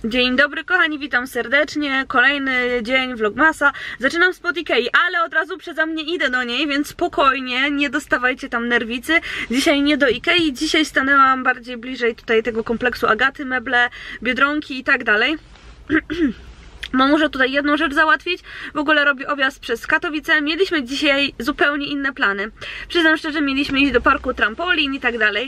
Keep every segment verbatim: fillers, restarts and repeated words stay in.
Dzień dobry kochani, witam serdecznie. Kolejny dzień vlogmasa. Zaczynam spod Ikei, ale od razu przeze mnie idę do niej, więc spokojnie, nie dostawajcie tam nerwicy. Dzisiaj nie do Ikei, dzisiaj stanęłam bardziej bliżej tutaj tego kompleksu Agaty, meble, Biedronki i tak dalej. No muszę tutaj jedną rzecz załatwić. W ogóle robię objazd przez Katowice. Mieliśmy dzisiaj zupełnie inne plany. Przyznam szczerze, mieliśmy iść do parku trampolin i tak dalej,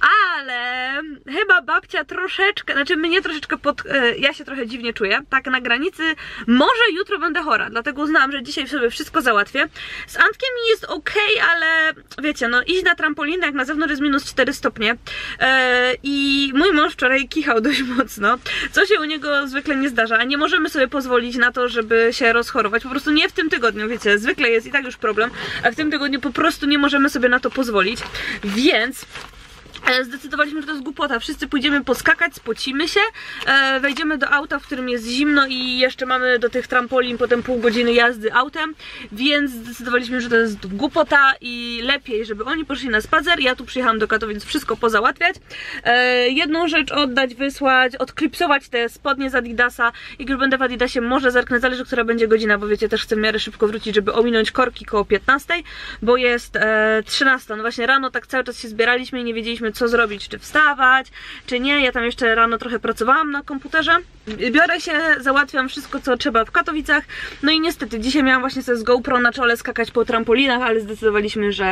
ale chyba babcia troszeczkę, znaczy mnie troszeczkę pod... ja się trochę dziwnie czuję, tak na granicy, może jutro będę chora, dlatego uznałam, że dzisiaj sobie wszystko załatwię. Z Antkiem jest ok, ale wiecie, no iść na trampolinę, jak na zewnątrz jest minus cztery stopnie yy, i mój mąż wczoraj kichał dość mocno, co się u niego zwykle nie zdarza, a nie możemy sobie pozwolić na to, żeby się rozchorować. Po prostu nie w tym tygodniu, wiecie, zwykle jest i tak już problem, a w tym tygodniu po prostu nie możemy sobie na to pozwolić, więc zdecydowaliśmy, że to jest głupota. Wszyscy pójdziemy poskakać, spocimy się, e, wejdziemy do auta, w którym jest zimno i jeszcze mamy do tych trampolin potem pół godziny jazdy autem, więc zdecydowaliśmy, że to jest głupota i lepiej, żeby oni poszli na spacer. Ja tu przyjechałam do Katowic wszystko pozałatwiać. E, jedną rzecz oddać, wysłać, odklipsować te spodnie z Adidasa. Jak już będę w Adidasie, może zerknę, zależy, która będzie godzina, bo wiecie, też chcę w miarę szybko wrócić, żeby ominąć korki koło piętnastej, bo jest e, trzynasta. No właśnie rano tak cały czas się zbieraliśmy i nie wiedzieliśmy, co zrobić, czy wstawać, czy nie. Ja tam jeszcze rano trochę pracowałam na komputerze. Biorę się, załatwiam wszystko, co trzeba w Katowicach. No i niestety, dzisiaj miałam właśnie sobie z GoPro na czole skakać po trampolinach, ale zdecydowaliśmy, że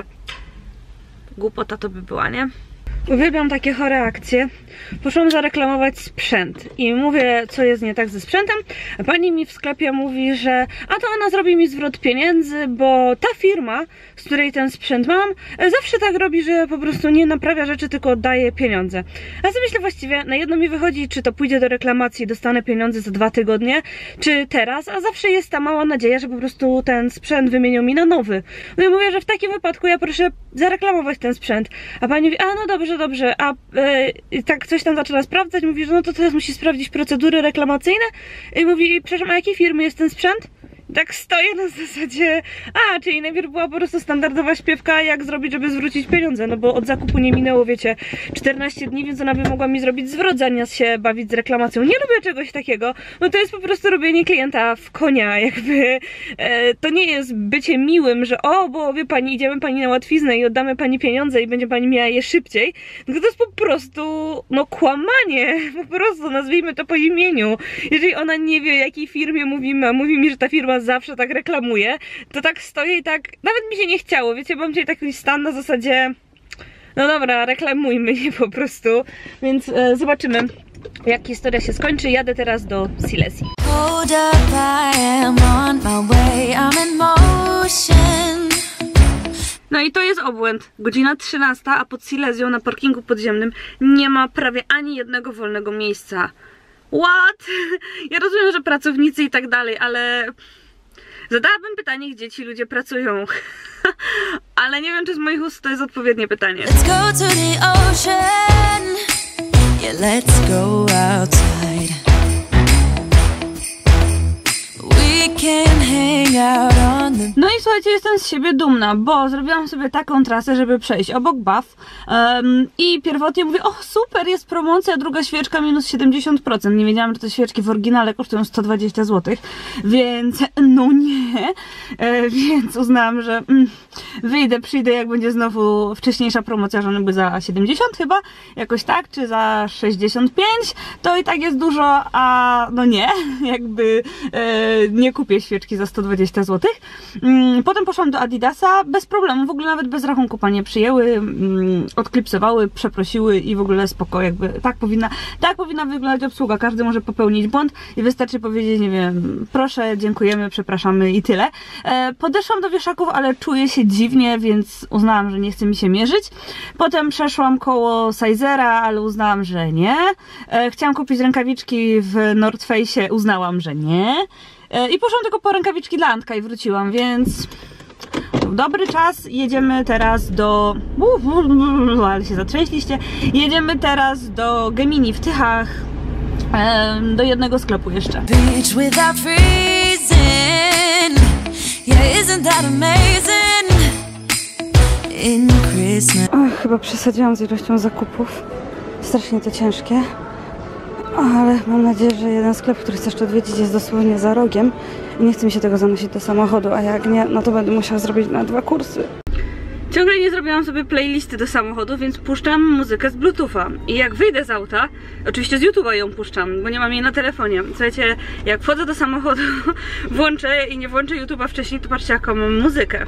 głupota to by była, nie? Uwielbiam takie chore akcje. Poszłam zareklamować sprzęt i mówię, co jest nie tak ze sprzętem, a pani mi w sklepie mówi, że a to ona zrobi mi zwrot pieniędzy, bo ta firma, z której ten sprzęt mam, zawsze tak robi, że po prostu nie naprawia rzeczy, tylko oddaje pieniądze. A sobie myślę właściwie, na jedno mi wychodzi, czy to pójdzie do reklamacji i dostanę pieniądze za dwa tygodnie, czy teraz, a zawsze jest ta mała nadzieja, że po prostu ten sprzęt wymienią mi na nowy. No i mówię, że w takim wypadku ja proszę zareklamować ten sprzęt, a pani mówi, a no dobrze, dobrze, a yy, tak coś tam zaczęła sprawdzać, mówi, że no to teraz musi sprawdzić procedury reklamacyjne i mówi, przepraszam, a jakiej firmy jest ten sprzęt? Tak stoję na zasadzie, a, czyli najpierw była po prostu standardowa śpiewka, jak zrobić, żeby zwrócić pieniądze, no bo od zakupu nie minęło, wiecie, czternaście dni, więc ona by mogła mi zrobić zwrot, zamiast się bawić z reklamacją. Nie lubię czegoś takiego, no to jest po prostu robienie klienta w konia, jakby e, to nie jest bycie miłym, że o, bo wie pani, idziemy pani na łatwiznę i oddamy pani pieniądze i będzie pani miała je szybciej, tylko to jest po prostu, no kłamanie, po prostu nazwijmy to po imieniu. Jeżeli ona nie wie, o jakiej firmie mówimy, a mówi mi, że ta firma zawsze tak reklamuje, to tak stoję i tak, nawet mi się nie chciało, wiecie, mam dzisiaj taki stan na zasadzie, no dobra, reklamujmy je po prostu, więc e, zobaczymy, jak historia się skończy. Jadę teraz do Silesii. No i to jest obłęd. Godzina trzynasta, a pod Silesią na parkingu podziemnym nie ma prawie ani jednego wolnego miejsca. What? Ja rozumiem, że pracownicy i tak dalej, ale zadałabym pytanie, gdzie ci ludzie pracują. Ale nie wiem, czy z moich ust to jest odpowiednie pytanie. Let's go to the ocean. Yeah, let's go outside. No i słuchajcie, jestem z siebie dumna, bo zrobiłam sobie taką trasę, żeby przejść obok Bath um, i pierwotnie mówię, o super, jest promocja, druga świeczka minus siedemdziesiąt procent. Nie wiedziałam, że te świeczki w oryginale kosztują sto dwadzieścia złotych, więc no nie, e, więc uznałam, że mm, wyjdę, przyjdę, jak będzie znowu wcześniejsza promocja, że one były za siedemdziesiąt chyba, jakoś tak, czy za sześćdziesiąt pięć, to i tak jest dużo, a no nie, jakby e, nie kupię świeczki za sto dwadzieścia złotych. Potem poszłam do Adidasa, bez problemu, w ogóle nawet bez rachunku panie przyjęły, odklipsowały, przeprosiły i w ogóle spoko, jakby tak powinna, tak powinna wyglądać obsługa, każdy może popełnić błąd i wystarczy powiedzieć, nie wiem, proszę, dziękujemy, przepraszamy i tyle. Podeszłam do wieszaków, ale czuję się dziwnie, więc uznałam, że nie chce mi się mierzyć. Potem przeszłam koło Sizera, ale uznałam, że nie. Chciałam kupić rękawiczki w North Face'ie, uznałam, że nie. I poszłam tylko po rękawiczki dla Antka i wróciłam, więc dobry czas. Jedziemy teraz do... ale się zatrzęśliście. Jedziemy teraz do Gemini w Tychach, do jednego sklepu jeszcze. Och, chyba przesadziłam z ilością zakupów. Strasznie to ciężkie. Ale mam nadzieję, że jeden sklep, który chcę jeszcze odwiedzić, jest dosłownie za rogiem. I nie chce mi się tego zanosić do samochodu, a jak nie, no to będę musiała zrobić na dwa kursy. Ciągle nie zrobiłam sobie playlisty do samochodu, więc puszczam muzykę z Bluetootha. I jak wyjdę z auta, oczywiście z YouTube'a ją puszczam, bo nie mam jej na telefonie. Słuchajcie, jak wchodzę do samochodu, włączę i nie włączę YouTube'a wcześniej, to patrzcie, jaką mam muzykę.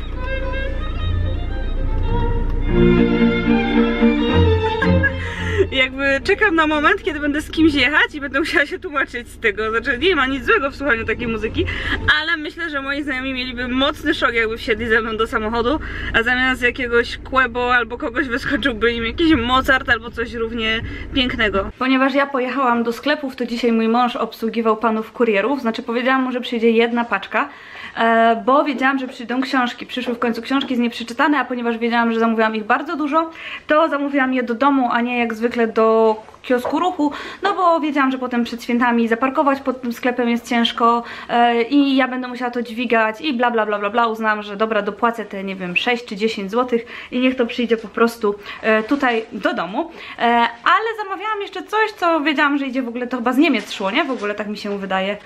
Jakby czekam na moment, kiedy będę z kimś jechać i będę musiała się tłumaczyć z tego. Znaczy nie ma nic złego w słuchaniu takiej muzyki, ale myślę, że moi znajomi mieliby mocny szok, jakby wsiedli ze mną do samochodu, a zamiast jakiegoś Quebo albo kogoś wyskoczyłby im jakiś Mozart albo coś równie pięknego. Ponieważ ja pojechałam do sklepów, to dzisiaj mój mąż obsługiwał panów kurierów. Znaczy powiedziałam mu, że przyjdzie jedna paczka, bo wiedziałam, że przyjdą książki. Przyszły w końcu książki z nieprzeczytane, a ponieważ wiedziałam, że zamówiłam ich bardzo dużo, to zamówiłam je do domu, a nie jak zwykle do kiosku ruchu, no bo wiedziałam, że potem przed świętami zaparkować pod tym sklepem jest ciężko yy, i ja będę musiała to dźwigać i bla bla bla bla bla. Uznałam, że dobra, dopłacę te, nie wiem, sześć czy dziesięć złotych i niech to przyjdzie po prostu yy, tutaj do domu. Yy, ale zamawiałam jeszcze coś, co wiedziałam, że idzie w ogóle, to chyba z Niemiec szło, nie? W ogóle tak mi się wydaje.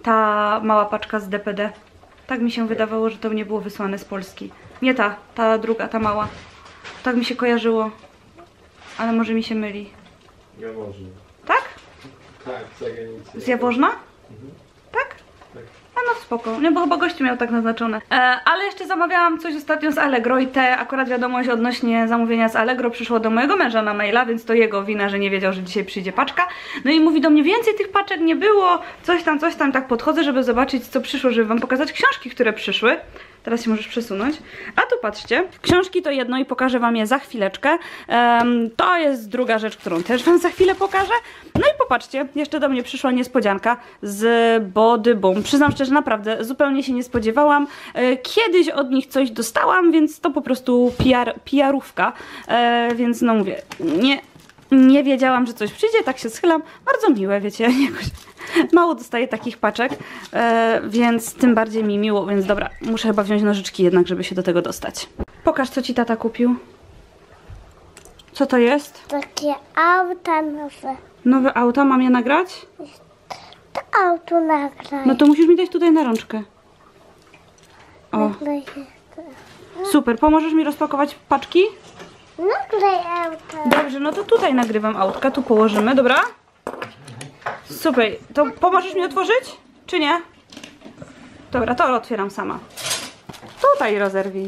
Ta mała paczka z D P D. Tak mi się wydawało, że to nie było wysłane z Polski. Nie ta, ta druga, ta mała. Tak mi się kojarzyło. Ale może mi się myli. Jaworzno. Tak? Tak, zagranicy. Z Jaworzna? Mhm. Tak? Tak. A no spoko, nie, bo chyba gościu miał tak naznaczone. E, ale jeszcze zamawiałam coś ostatnio z Allegro i te akurat wiadomość odnośnie zamówienia z Allegro przyszło do mojego męża na maila, więc to jego wina, że nie wiedział, że dzisiaj przyjdzie paczka. No i mówi do mnie, więcej tych paczek nie było, coś tam, coś tam, tak podchodzę, żeby zobaczyć, co przyszło, żeby wam pokazać książki, które przyszły. Teraz się możesz przesunąć. A tu patrzcie, książki to jedno i pokażę wam je za chwileczkę. Um, to jest druga rzecz, którą też wam za chwilę pokażę. No i popatrzcie, jeszcze do mnie przyszła niespodzianka z Body Boom. Przyznam szczerze, naprawdę zupełnie się nie spodziewałam. E, kiedyś od nich coś dostałam, więc to po prostu P R, P R-ówka. E, więc no mówię, nie... Nie wiedziałam, że coś przyjdzie, tak się schylam. Bardzo miłe, wiecie, jakoś mało dostaję takich paczek, e, więc tym bardziej mi miło, więc dobra, muszę chyba wziąć nożyczki jednak, żeby się do tego dostać. Pokaż, co ci tata kupił. Co to jest? Takie auta nowe. Nowe auta, mam je nagrać? To auto nagraj. No to musisz mi dać tutaj na rączkę. O, Nagraj. super, pomożesz mi rozpakować paczki? Nagraj auto. Dobrze, no to tutaj nagrywam autka, tu położymy, dobra? Super, to pomożesz mi otworzyć? Czy nie? Dobra, to otwieram sama. Tutaj rozerwij.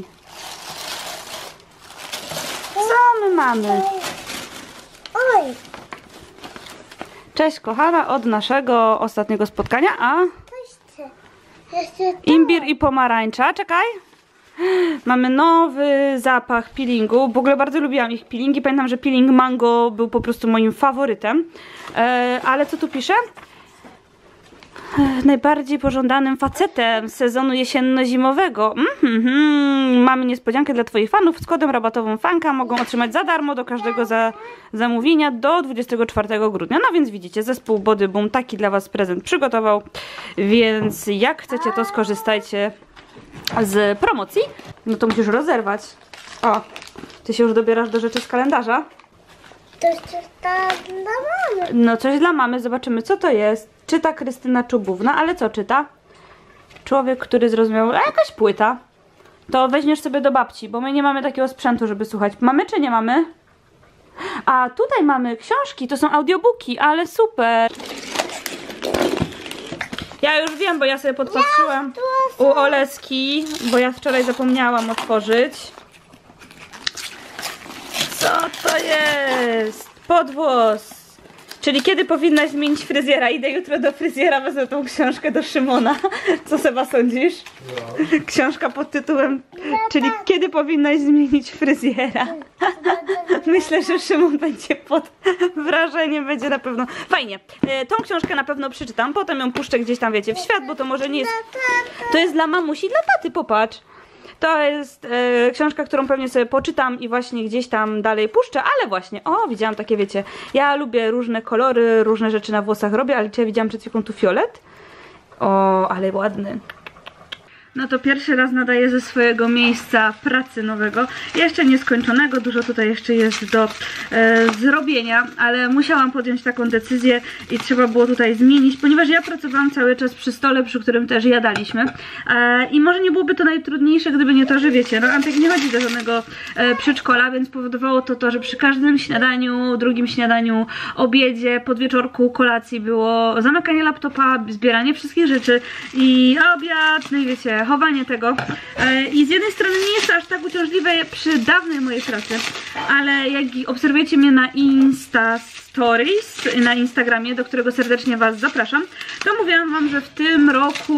Co my mamy? Oj, Cześć kochana, od naszego ostatniego spotkania, a? coś ty. Jeszcze to. Imbir i pomarańcza, czekaj. Mamy nowy zapach peelingu. W ogóle bardzo lubiłam ich peelingi. Pamiętam, że peeling mango był po prostu moim faworytem. E, ale co tu pisze? E, najbardziej pożądanym facetem sezonu jesienno-zimowego. Mm -hmm. Mamy niespodziankę dla twoich fanów. Z kodem rabatowym fanka mogą otrzymać za darmo do każdego za zamówienia do dwudziestego czwartego grudnia. No więc widzicie, zespół Body Boom taki dla was prezent przygotował. Więc jak chcecie, to skorzystajcie z promocji. No to musisz rozerwać. O, ty się już dobierasz do rzeczy z kalendarza. To jest ta dla mamy. No coś dla mamy, zobaczymy co to jest. Czyta Krystyna Czubówna, ale co czyta? Człowiek, który zrozumiał, a jakaś płyta. To weźmiesz sobie do babci, bo my nie mamy takiego sprzętu, żeby słuchać. Mamy czy nie mamy? A tutaj mamy książki, to są audiobooki, ale super. Ja już wiem, bo ja sobie podpatrzyłam u Oleski, bo ja wczoraj zapomniałam otworzyć. Co to jest? Podwłos. Czyli kiedy powinnaś zmienić fryzjera? Idę jutro do fryzjera, wezmę tą książkę do Szymona. Co Seba sądzisz? No. Książka pod tytułem czyli kiedy powinnaś zmienić fryzjera? Myślę, że Szymon będzie pod wrażeniem, będzie na pewno fajnie. E, tą książkę na pewno przeczytam, potem ją puszczę gdzieś tam, wiecie, w świat, bo to może nie jest... To jest dla mamusi i dla taty, popatrz. To jest e, książka, którą pewnie sobie poczytam i właśnie gdzieś tam dalej puszczę, ale właśnie, o, widziałam takie, wiecie, ja lubię różne kolory, różne rzeczy na włosach robię, ale czy ja widziałam przed chwilą tu fiolet? O, ale ładny. no to pierwszy raz nadaję ze swojego miejsca pracy nowego, jeszcze nieskończonego, dużo tutaj jeszcze jest do e, zrobienia, ale musiałam podjąć taką decyzję i trzeba było tutaj zmienić, ponieważ ja pracowałam cały czas przy stole, przy którym też jadaliśmy e, i może nie byłoby to najtrudniejsze, gdyby nie to, że wiecie, no Antek nie chodzi do żadnego e, przedszkola, więc powodowało to to, że przy każdym śniadaniu, drugim śniadaniu, obiedzie, podwieczorku, kolacji było zamykanie laptopa, zbieranie wszystkich rzeczy i obiad, no i wiecie, chowanie tego. I z jednej strony nie jest to aż tak uciążliwe przy dawnej mojej pracy, ale jak obserwujecie mnie na Insta Stories, na Instagramie, do którego serdecznie Was zapraszam, to mówiłam Wam, że w tym roku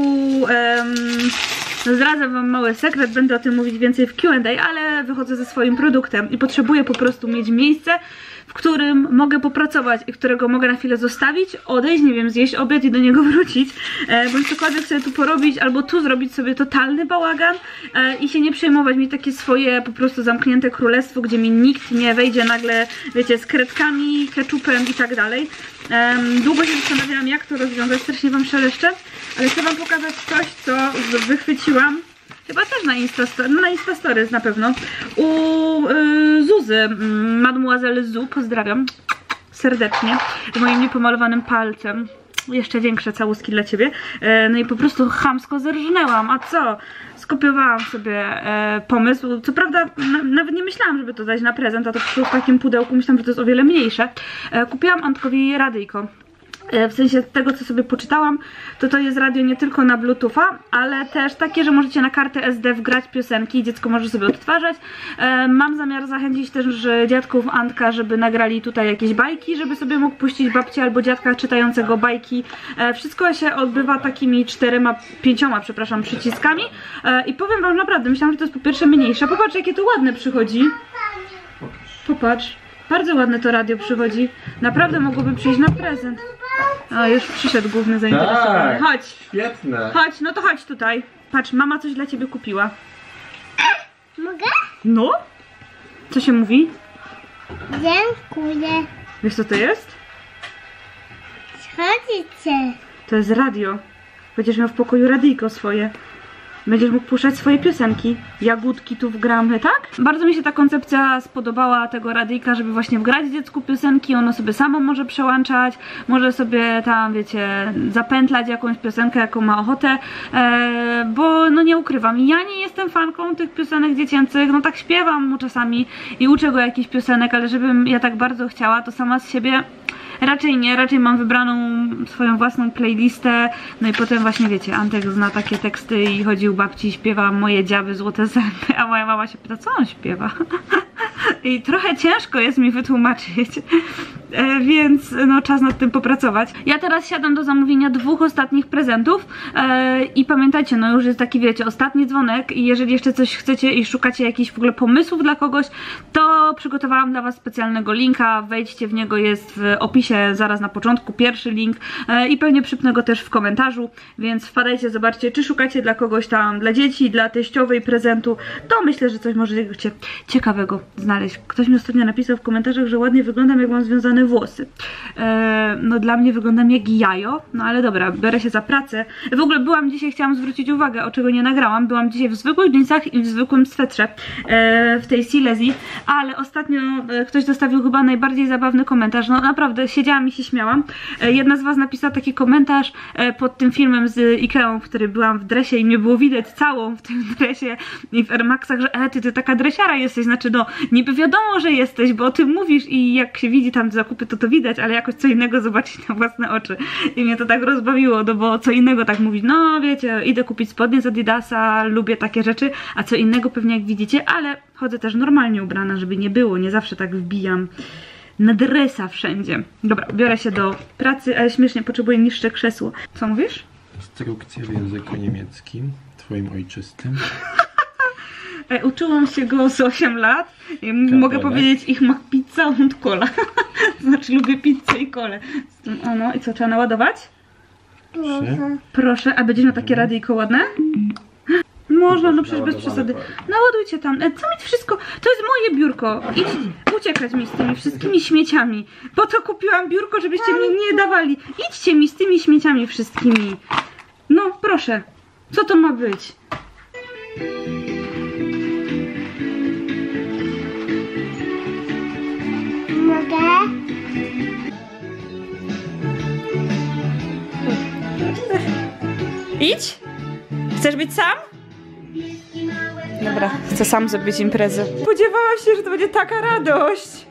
um, zdradzę Wam mały sekret, będę o tym mówić więcej w Q and A, ale wychodzę ze swoim produktem i potrzebuję po prostu mieć miejsce, w którym mogę popracować i którego mogę na chwilę zostawić, odejść, nie wiem, zjeść obiad i do niego wrócić, e, bądź cokolwiek sobie tu porobić, albo tu zrobić sobie totalny bałagan e, i się nie przejmować, mieć takie swoje po prostu zamknięte królestwo, gdzie mi nikt nie wejdzie nagle, wiecie, z kredkami, keczupem i tak dalej. E, długo się zastanawiałam, jak to rozwiązać, strasznie Wam szeleszczę, ale chcę Wam pokazać coś, co wychwyciłam. Chyba też na Instastories, no na Instastories na pewno. U y, Zuzy, Mademoiselle Zu, pozdrawiam serdecznie, z moim niepomalowanym palcem. Jeszcze większe całuski dla Ciebie. E, no i po prostu chamsko zerżnęłam. A co? Skopiowałam sobie e, pomysł. Co prawda na, nawet nie myślałam, żeby to dać na prezent, a to przyszło w takim pudełku. Myślałam, że to jest o wiele mniejsze. E, kupiłam Antkowi radyjko. W sensie tego, co sobie poczytałam, to to jest radio nie tylko na bluetootha, ale też takie, że możecie na kartę S D wgrać piosenki i dziecko może sobie odtwarzać. E, mam zamiar zachęcić też dziadków Antka, żeby nagrali tutaj jakieś bajki, żeby sobie mógł puścić babcię albo dziadka czytającego bajki. E, wszystko się odbywa takimi czterema, pięcioma, przepraszam, przyciskami. E, I powiem Wam naprawdę, myślałam, że to jest po pierwsze mniejsze. Popatrz, jakie to ładne przychodzi. Popatrz. Bardzo ładne to radio przychodzi. Naprawdę mogłoby przyjść na prezent. O, już przyszedł główny zainteresowany. Tak, chodź. Świetne. Chodź, no to chodź tutaj. Patrz, mama coś dla Ciebie kupiła. Mogę? No? Co się mówi? Dziękuję. Wiesz, co to jest? Schodzicie. To jest radio. Będziesz miał w pokoju radyjko swoje. Będziesz mógł puszczać swoje piosenki. Jagódki tu wgramy, tak? Bardzo mi się ta koncepcja spodobała tego radyjka, żeby właśnie wgrać dziecku piosenki. Ono sobie samo może przełączać. Może sobie tam, wiecie, zapętlać jakąś piosenkę, jaką ma ochotę. Eee, bo no nie ukrywam, ja nie jestem fanką tych piosenek dziecięcych. No tak śpiewam mu czasami i uczę go jakichś piosenek, ale żebym ja tak bardzo chciała, to sama z siebie raczej nie, raczej mam wybraną swoją własną playlistę, no i potem właśnie wiecie, Antek zna takie teksty i chodzi u babci, śpiewa moje dziaby, złote zęby, a moja mama się pyta, co on śpiewa? I trochę ciężko jest mi wytłumaczyć, e, więc no czas nad tym popracować. Ja teraz siadam do zamówienia dwóch ostatnich prezentów e, i pamiętajcie, no już jest taki, wiecie, ostatni dzwonek i jeżeli jeszcze coś chcecie i szukacie jakichś w ogóle pomysłów dla kogoś, to przygotowałam dla Was specjalnego linka, wejdźcie w niego, jest w opisie zaraz na początku, pierwszy link e, i pewnie przypnę go też w komentarzu, więc wpadajcie, zobaczcie, czy szukacie dla kogoś tam, dla dzieci, dla teściowej prezentu, to myślę, że coś możecie ciekawego znaleźć. Ktoś mi ostatnio napisał w komentarzach, że ładnie wyglądam, jak mam związane włosy. E, no dla mnie wyglądam jak jajo, no ale dobra, biorę się za pracę. W ogóle byłam dzisiaj, chciałam zwrócić uwagę, o czego nie nagrałam, byłam dzisiaj w zwykłych dżinsach i w zwykłym swetrze, e, w tej Silesii, ale ostatnio e, ktoś zostawił chyba najbardziej zabawny komentarz, no naprawdę siedziałam i się śmiałam. E, jedna z Was napisała taki komentarz e, pod tym filmem z Ikeą, w którym byłam w dresie i mnie było widać całą w tym dresie i w Air Maxach, że e, ty, ty taka dresiara jesteś, znaczy no niby wiadomo, że jesteś, bo o tym mówisz i jak się widzi tam zakupy, to to widać, ale jakoś co innego zobaczyć na własne oczy. I mnie to tak rozbawiło, no bo co innego tak mówić, no wiecie, idę kupić spodnie z Adidasa, lubię takie rzeczy, a co innego pewnie jak widzicie, ale chodzę też normalnie ubrana, żeby nie było, nie zawsze tak wbijam na dresa wszędzie. Dobra, biorę się do pracy, ale śmiesznie potrzebuję niższe krzesło. Co mówisz? Instrukcja w języku niemieckim, twoim ojczystym. E, uczyłam się go z osiem lat. I mogę powiedzieć, ich ma pizza und cola. Znaczy lubię pizzę i kolę. O no, i co, trzeba naładować? Proszę. Proszę, a będziesz miał takie radyjko ładne? Można, no przecież bez przesady. Naładujcie tam. E, co mieć wszystko? To jest moje biurko. Idź, uciekać mi z tymi wszystkimi śmieciami. Po to kupiłam biurko, żebyście mi nie dawali. Idźcie mi z tymi śmieciami wszystkimi. No, proszę. Co to ma być? Mogę? Idź? Chcesz być sam? Dobra, chcę sam zrobić imprezę. Spodziewałaś się, że to będzie taka radość.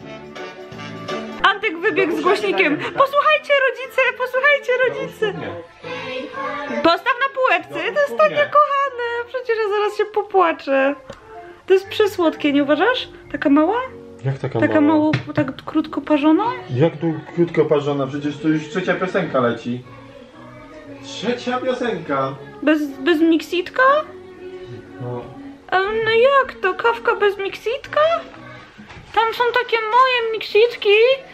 Antek wybiegł z głośnikiem. Posłuchajcie rodzice, posłuchajcie rodzice. Postaw na półeczce, to jest takie kochane. Przecież ja zaraz się popłaczę. To jest przesłodkie, nie uważasz? Taka mała? Jak taka, Taka mała? mało, tak krótko parzona? Jak tu krótko parzona? Przecież to już trzecia piosenka leci. Trzecia piosenka! Bez, bez miksitka? No. A, no jak to? Kawka bez miksitka? Tam są takie moje miksitki.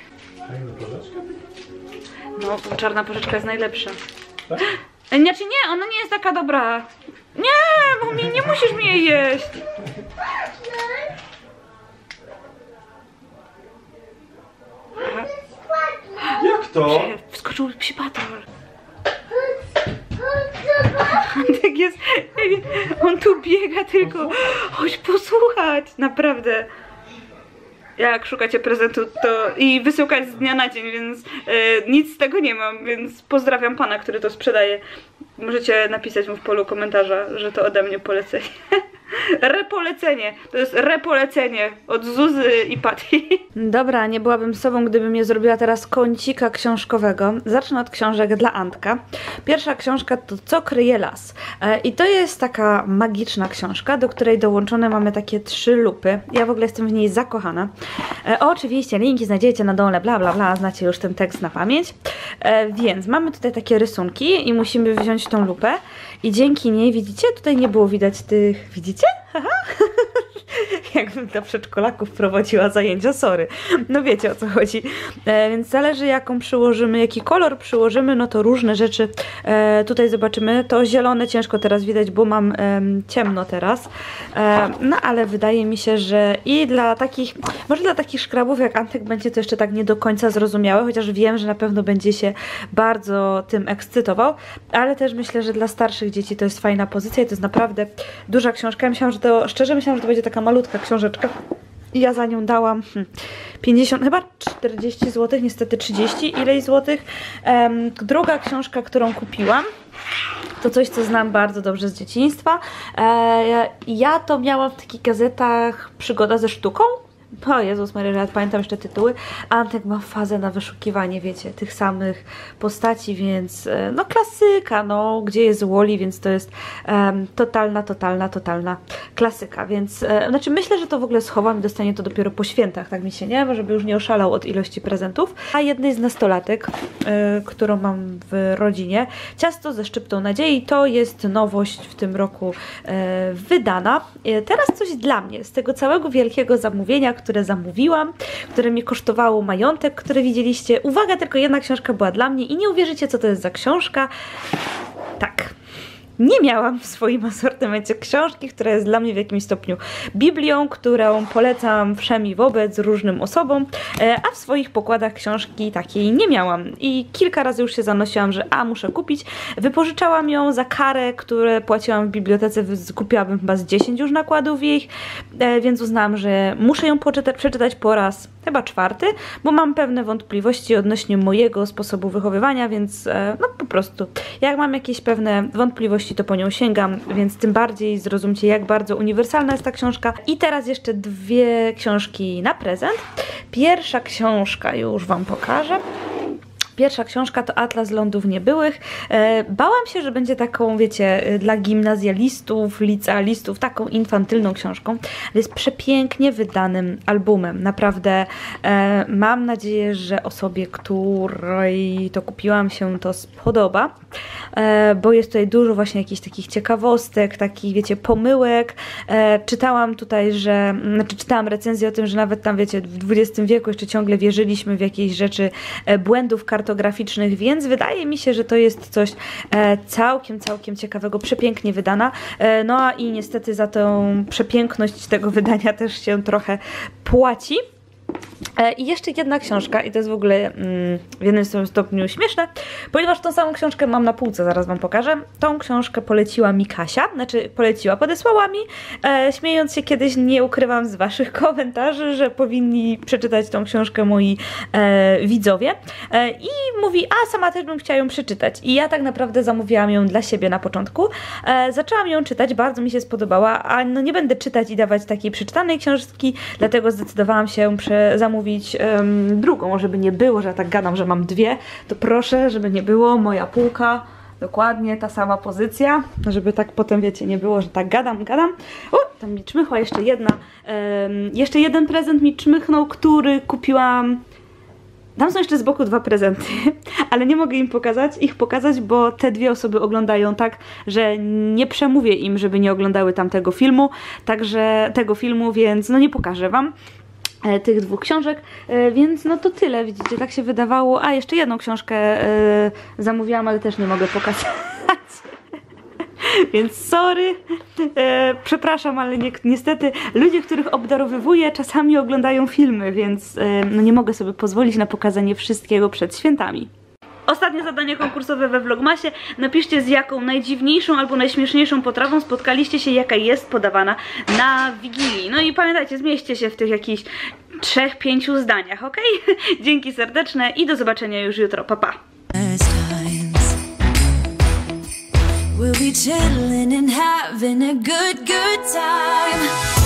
No, czarna porzeczka jest najlepsza. Tak? Znaczy nie, ona nie jest taka dobra. Nie, bo mi, nie musisz mi jej jeść. Jak to? Wskoczył psi patrol. Tak jest. On tu biega tylko. Chodź posłuchać. Naprawdę. Jak szukacie prezentu to i wysyłać z dnia na dzień, więc e, nic z tego nie mam, więc pozdrawiam pana, który to sprzedaje. Możecie napisać mu w polu komentarza, że to ode mnie polecenie. Repolecenie. To jest repolecenie od Zuzy i Patty. Dobra, nie byłabym sobą, gdybym nie zrobiła teraz kącika książkowego. Zacznę od książek dla Antka. Pierwsza książka to Co kryje las. E, I to jest taka magiczna książka, do której dołączone mamy takie trzy lupy. Ja w ogóle jestem w niej zakochana. E, oczywiście linki znajdziecie na dole, bla bla bla, znacie już ten tekst na pamięć. E, więc mamy tutaj takie rysunki i musimy wziąć tą lupę i dzięki niej, widzicie, tutaj nie było widać tych, widzicie? Haha. Jakbym dla przedszkolaków prowadziła zajęcia, sorry. No wiecie, o co chodzi. E, więc zależy, jaką przyłożymy, jaki kolor przyłożymy, no to różne rzeczy e, tutaj zobaczymy. To zielone ciężko teraz widać, bo mam e, ciemno teraz. E, no ale wydaje mi się, że i dla takich, może dla takich szkrabów jak Antek będzie to jeszcze tak nie do końca zrozumiałe, chociaż wiem, że na pewno będzie się bardzo tym ekscytował, ale też myślę, że dla starszych dzieci to jest fajna pozycja i to jest naprawdę duża książka. Ja myślałam, że to, szczerze myślałam, że to będzie taka malutka książeczka. I ja za nią dałam hmm, pięćdziesiąt, chyba czterdzieści złotych, niestety trzydzieści ileś złotych. Um, druga książka, którą kupiłam, to coś, co znam bardzo dobrze z dzieciństwa. E, ja to miałam w takich gazetach Przygoda ze sztuką. O Jezus Maria, ja pamiętam jeszcze tytuły. Antek ma fazę na wyszukiwanie, wiecie, tych samych postaci, więc no klasyka, no, gdzie jest Wall-E, więc to jest um, totalna, totalna, totalna klasyka, więc e, znaczy myślę, że to w ogóle schowam i dostanie to dopiero po świętach, tak mi się nie, żeby już nie oszalał od ilości prezentów. A jednej z nastolatek, e, którą mam w rodzinie, Ciasto ze szczyptą nadziei, to jest nowość w tym roku e, wydana. E, teraz coś dla mnie, z tego całego wielkiego zamówienia, które zamówiłam, które mi kosztowało majątek, które widzieliście. Uwaga, tylko jedna książka była dla mnie i nie uwierzycie, co to jest za książka. Tak. Nie miałam w swoim asortymencie książki, która jest dla mnie w jakimś stopniu Biblią, którą polecam wszem i wobec różnym osobom, a w swoich pokładach książki takiej nie miałam. I kilka razy już się zanosiłam, że a, muszę kupić. Wypożyczałam ją za karę, które płaciłam w bibliotece, kupiłabym chyba z dziesięć już nakładów ich, więc uznałam, że muszę ją poczytać, przeczytać po raz chyba czwarty, bo mam pewne wątpliwości odnośnie mojego sposobu wychowywania, więc no po prostu, jak mam jakieś pewne wątpliwości, to po nią sięgam, więc tym bardziej zrozumcie, jak bardzo uniwersalna jest ta książka. I teraz jeszcze dwie książki na prezent. Pierwsza książka już Wam pokażę. Pierwsza książka to Atlas Lądów Niebyłych. E, bałam się, że będzie taką, wiecie, dla gimnazjalistów, licealistów, taką infantylną książką, ale jest przepięknie wydanym albumem. Naprawdę e, mam nadzieję, że osobie, której to kupiłam, się to spodoba, e, bo jest tutaj dużo właśnie jakichś takich ciekawostek, takich, wiecie, pomyłek. E, czytałam tutaj, że, znaczy czytałam recenzję o tym, że nawet tam, wiecie, w dwudziestym wieku jeszcze ciągle wierzyliśmy w jakieś rzeczy, e, błędów kartograficznych, więc wydaje mi się, że to jest coś e, całkiem, całkiem ciekawego, przepięknie wydana. E, no a i niestety za tą przepiękność tego wydania też się trochę płaci. I jeszcze jedna książka, i to jest w ogóle mm, w jednym stopniu śmieszne, ponieważ tą samą książkę mam na półce, zaraz wam pokażę. Tą książkę poleciła mi Kasia, znaczy poleciła, podesłała mi, e, śmiejąc się kiedyś, nie ukrywam z waszych komentarzy, że powinni przeczytać tą książkę moi e, widzowie. E, I mówi, a sama też bym chciała ją przeczytać. I ja tak naprawdę zamówiłam ją dla siebie na początku. E, zaczęłam ją czytać, bardzo mi się spodobała, a no nie będę czytać i dawać takiej przeczytanej książki, dlatego zdecydowałam się prze zamówić Um, drugą, żeby nie było, że ja tak gadam, że mam dwie, to proszę, żeby nie było, moja półka, dokładnie ta sama pozycja, żeby tak potem, wiecie, nie było, że tak gadam, gadam. O, tam mi czmychła jeszcze jedna, um, jeszcze jeden prezent mi czmychnął, który kupiłam. Tam są jeszcze z boku dwa prezenty, ale nie mogę im pokazać, ich pokazać, bo te dwie osoby oglądają tak, że nie przemówię im, żeby nie oglądały tamtego filmu, także tego filmu, więc no nie pokażę wam tych dwóch książek, więc no to tyle, widzicie, tak się wydawało. A jeszcze jedną książkę e, zamówiłam, ale też nie mogę pokazać. Więc sorry, e, przepraszam, ale nie, niestety ludzie, których obdarowywuję, czasami oglądają filmy, więc e, no nie mogę sobie pozwolić na pokazanie wszystkiego przed świętami. Ostatnie zadanie konkursowe we Vlogmasie. Napiszcie, z jaką najdziwniejszą albo najśmieszniejszą potrawą spotkaliście się, jaka jest podawana na Wigilii. No i pamiętajcie, zmieście się w tych jakichś trzech, pięciu zdaniach, ok? Dzięki serdeczne i do zobaczenia już jutro. Pa, pa. We'll be chilling and having a good, good time.